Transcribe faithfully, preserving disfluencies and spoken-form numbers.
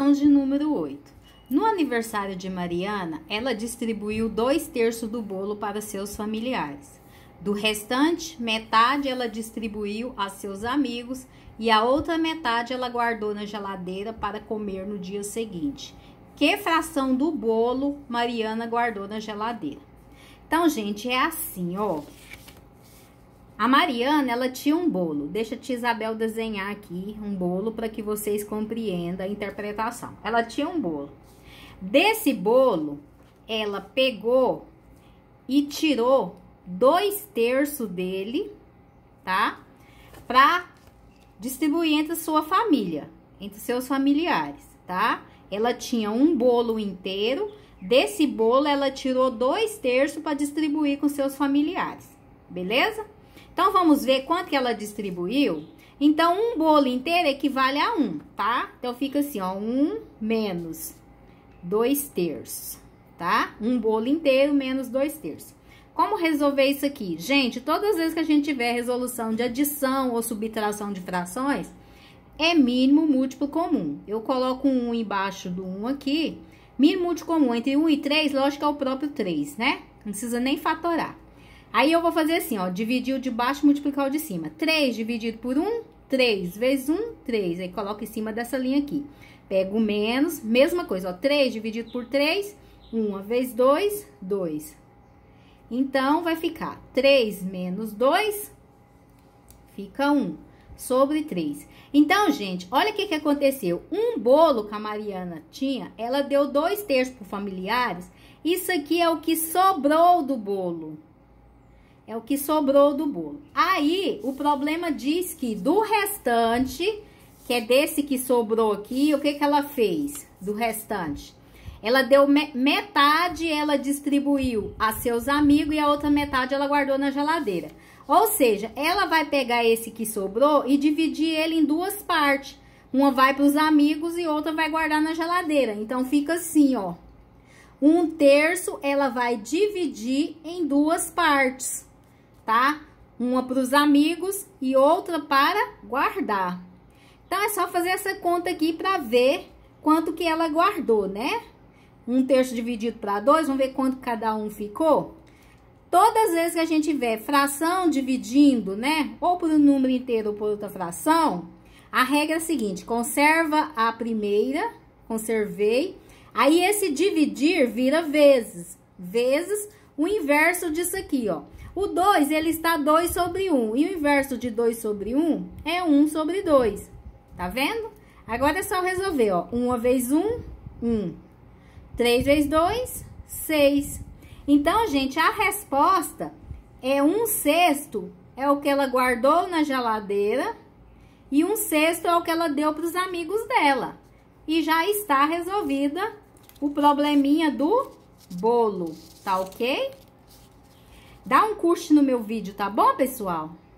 Fração de número oito. No aniversário de Mariana, ela distribuiu dois terços do bolo para seus familiares. Do restante, metade ela distribuiu a seus amigos e a outra metade ela guardou na geladeira para comer no dia seguinte. Que fração do bolo Mariana guardou na geladeira? Então, gente, é assim, ó. A Mariana, ela tinha um bolo. Deixa a tia Isabel desenhar aqui um bolo para que vocês compreendam a interpretação. Ela tinha um bolo. Desse bolo, ela pegou e tirou dois terços dele, tá? Pra distribuir entre a sua família, entre seus familiares, tá? Ela tinha um bolo inteiro. Desse bolo, ela tirou dois terços para distribuir com seus familiares, beleza? Então, vamos ver quanto que ela distribuiu. Então, um bolo inteiro equivale a um, tá? Então, fica assim, ó, um menos dois terços, tá? Um bolo inteiro menos dois terços. Como resolver isso aqui? Gente, todas as vezes que a gente tiver resolução de adição ou subtração de frações, é mínimo múltiplo comum. Eu coloco um embaixo do um aqui. Mínimo múltiplo comum entre um e três, lógico que é o próprio três, né? Não precisa nem fatorar. Aí, eu vou fazer assim, ó, dividir o de baixo e multiplicar o de cima. três dividido por um, três, vezes um, três. Aí, coloco em cima dessa linha aqui. Pego o menos, mesma coisa, ó, três dividido por três, um, vezes dois, dois. Então, vai ficar três menos dois, fica um, sobre três. Então, gente, olha o que que aconteceu. Um bolo que a Mariana tinha, ela deu dois terços para familiares. Isso aqui é o que sobrou do bolo. É o que sobrou do bolo. Aí, o problema diz que do restante, que é desse que sobrou aqui, o que que ela fez do restante? Ela deu me metade, ela distribuiu a seus amigos e a outra metade ela guardou na geladeira. Ou seja, ela vai pegar esse que sobrou e dividir ele em duas partes. Uma vai para os amigos e outra vai guardar na geladeira. Então, fica assim, ó. Um terço ela vai dividir em duas partes, tá? Uma para os amigos e outra para guardar. Então, é só fazer essa conta aqui para ver quanto que ela guardou, né? Um terço dividido para dois, vamos ver quanto cada um ficou? Todas as vezes que a gente tiver fração dividindo, né? Ou por um número inteiro ou por outra fração, a regra é a seguinte, conserva a primeira, conservei. Aí, esse dividir vira vezes. Vezes o inverso disso aqui, ó. O dois, ele está dois sobre um. E o inverso de dois sobre um é um sobre dois. Tá vendo? Agora é só resolver, ó. um vezes um, um. três vezes dois, seis. Então, gente, a resposta é um sexto, é o que ela guardou na geladeira. E um sexto é o que ela deu para os amigos dela. E já está resolvida o probleminha do bolo, tá ok? Dá um curte no meu vídeo, tá bom, pessoal?